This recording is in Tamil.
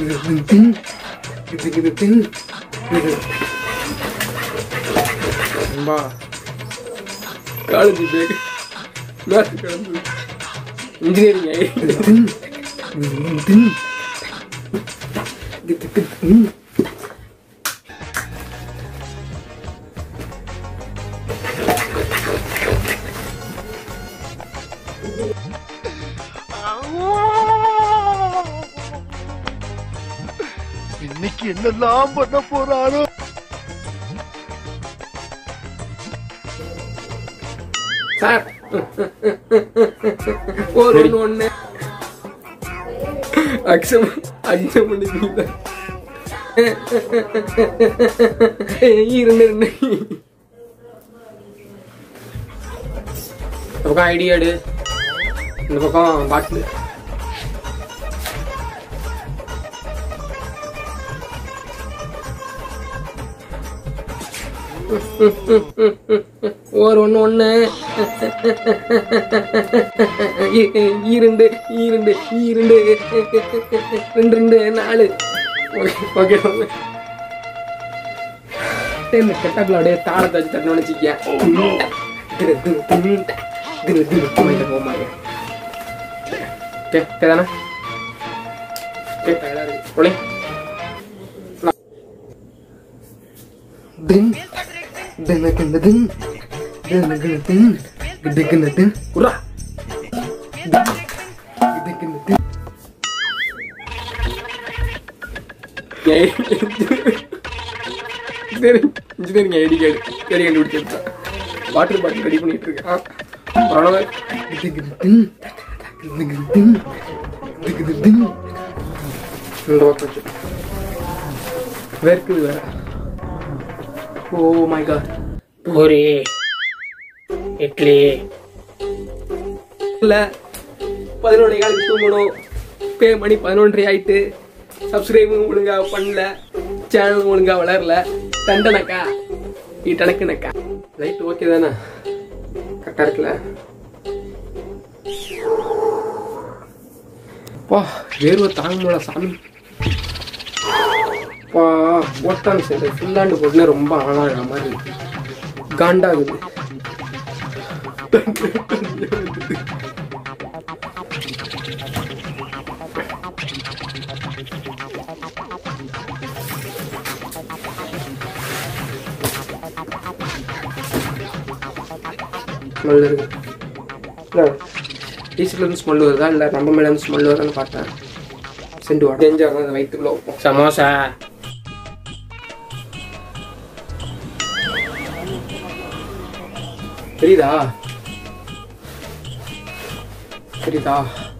காலேஜ் பேக் மேத்ஸ் கிடந்து இன்ஜினியரிங் இன்னைக்கு என்னெல்லாம் பண்ண போறாரோ. சார் ஒரு ஒண்ணு அக்சம் பண்ணிருந்தீங்க ரெண்டு இந்த பக்கம் ஐடி கார்டு இந்த பக்கம் பாட்டில் ஒரு ஒண்ணு இரண்டு இரண்டு இரண்டு ரெண்டு ரெண்டு நாலு ஓகே கெட்டக்குள்ள அப்படியே தாளத்தை வச்சு தட்டணும்னு வச்சுக்கியா போமாங்க தானே ஒளி இன்ஜினியரிங் ஐடி கார்டு தேடி கண்டுபிடிச்சிருக்கேன். வாட்டர் பாட்டில் ரெடி பண்ணிட்டு இருக்கேன். வேர்க்குது வேற. Oh my god. Puri idli இல்ல 11 காலுக்கு தூங்கணும். பே மணி 11:30 ஆயிட்டு. சப்ஸ்கிரைபும் ஒழுங்கா பண்ணல, சேனல் ஒழுங்கா வளரல. தண்டனக்கா நீ டனக்குனக்கா. லைட் ஓகே தானே? கரெக்டா இருக்குல்ல? பா வேர்வை தாங்க முடியல சாமி. பா ஓட்டான் சரி ஃபுல்லாண்டு போட்டுனே ரொம்ப ஆளாகிற மாதிரி இருக்கு. காண்டாகுது. ஸ்மெல் இருக்கு. இல்லை டீச்சர்லேருந்து ஸ்மெல் வருதா இல்லை நம்ம மேலேருந்து ஸ்மெல் வருதான்னு பார்த்தேன். சென்று வா டேஞ்சர் தான் வயிற்றுக்குள்ள வைப்போம். சமோசா தெரியுதா?